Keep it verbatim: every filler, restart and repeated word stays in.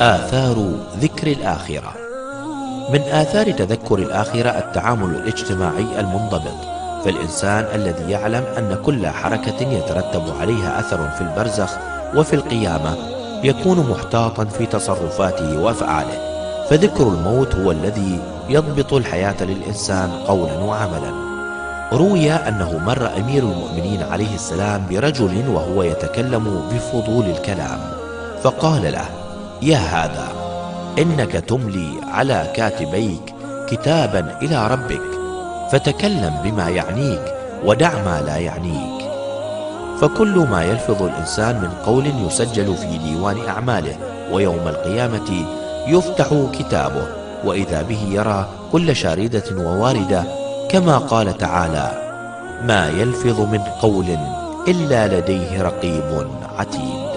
آثار ذكر الآخرة. من آثار تذكر الآخرة التعامل الاجتماعي المنضبط، فالإنسان الذي يعلم أن كل حركة يترتب عليها أثر في البرزخ وفي القيامة يكون محتاطا في تصرفاته وأفعاله، فذكر الموت هو الذي يضبط الحياة للإنسان قولا وعملا. روي أنه مر أمير المؤمنين عليه السلام برجل وهو يتكلم بفضول الكلام، فقال له: يا هذا، إنك تملي على كاتبيك كتابا إلى ربك، فتكلم بما يعنيك ودع ما لا يعنيك، فكل ما يلفظ الإنسان من قول يسجل في ديوان أعماله، ويوم القيامة يفتح كتابه وإذا به يرى كل شاردة وواردة، كما قال تعالى: ما يلفظ من قول إلا لديه رقيب عتيد.